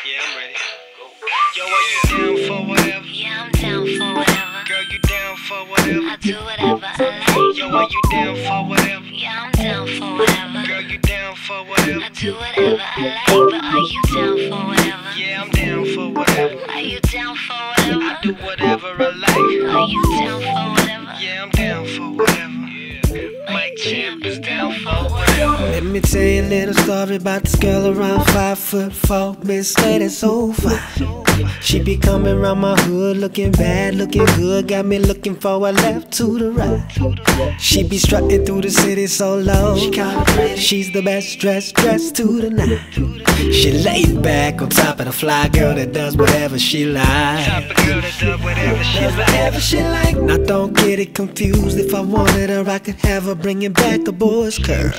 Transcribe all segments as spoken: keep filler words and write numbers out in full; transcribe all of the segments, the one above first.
Yeah, I'm ready. Go. Yo, are you down for whatever? Yeah, I'm down for whatever. Girl, you down for whatever? I do whatever I like. Yo, are you down for whatever? Yeah, I'm down for whatever. Girl, you down for whatever? I do whatever I like, but are you down for whatever? Yeah, I'm down for whatever. Are you down for whatever? I do whatever I like. Are you down for whatever? Yeah, I'm down for whatever. Mike Champ is down for whatever. Let me tell you a little story about this girl around five foot four, Miss Lady so fine. She be coming around my hood looking bad, looking good, got me looking for a left to the right. She be strutting through the city so low, she kinda pretty. She's the best dressed, dressed to the night. She laid back on top of the fly girl that does whatever she like. Top of girl that does whatever she Does like. whatever she like. Now don't get it confused. If I wanted her, I could have her bringing back the boys' curls.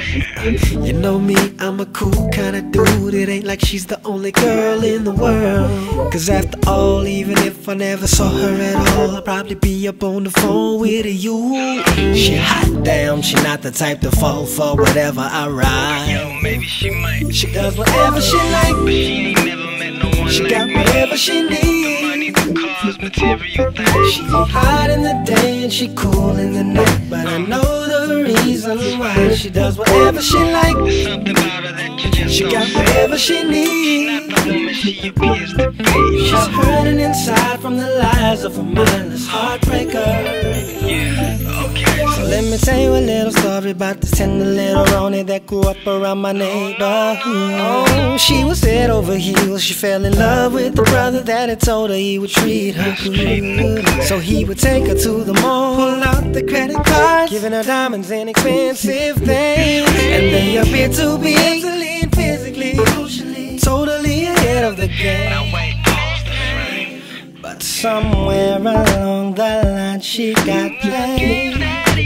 You know me, I'm a cool kind of dude. It ain't like she's the only girl in the world. Cause after all, even if I never saw her at all, I'd probably be up on the phone with you. She hot damn, she not the type to fall for whatever I ride. Yo, maybe she might. She does whatever she like, But she ain't never met no one she like got me. whatever she needs. Money, the cars, material things. She hot in the day and she cool in the night, but I know the reason why. She does whatever she like, There's something about her that you just she don't got see. whatever she She's needs. not the woman she appears to be. She's hurting inside from the lies of a mindless heartbreaker. Yeah, okay. So let me tell you a little story about this tender little Ronnie that grew up around my neighborhood. Oh, she was head over heels. She fell in love with the brother that had told her he would treat her good. So he would take her to the mall, pull out the credit cards, giving her diamonds and expensive things. And they appeared to be mentally and physically, socially, totally ahead of the game. Now wait, pause the frame. But somewhere along the line she got played.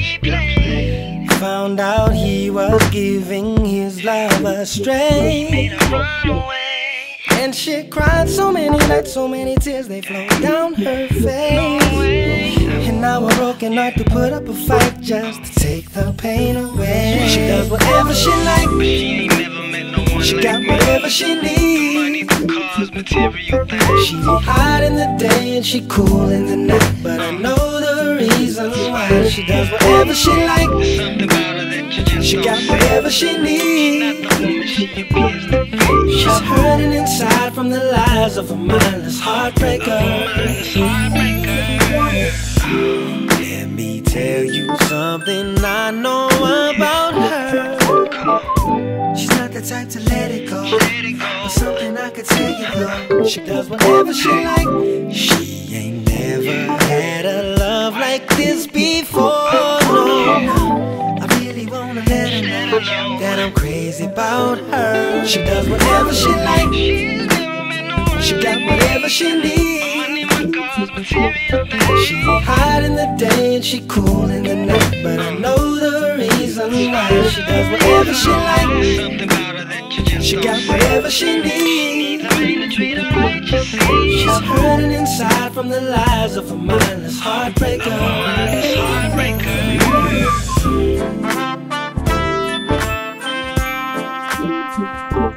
Found out he was giving his love astray. And she cried so many nights, so many tears, they flowed down her face. And now a broken heart to put up a fight just to take the pain away. She does whatever she like, But she ain't never met no one she like got me. whatever she needs. Money, the cars, material things. She be hot in the day and she cool in the night, but I know the reason why. She does whatever she like, There's something about her that you just she don't got see. whatever she She's needs. not the woman she appears to be. She's hurting inside from the lies of a mindless heartbreaker. Let me tell you something I know about her. She's not the type to let it go, but something I could tell you though. She does whatever she like. She ain't never had a love like this before. No, I really wanna let her know that I'm crazy about her. She does whatever she like, she got whatever she needs. She hot in the day and she cool in the night, but I know the reason why. She does whatever she like, she got whatever she needs. She's hurting inside from the lies of a mindless heartbreaker. Heartbreaker.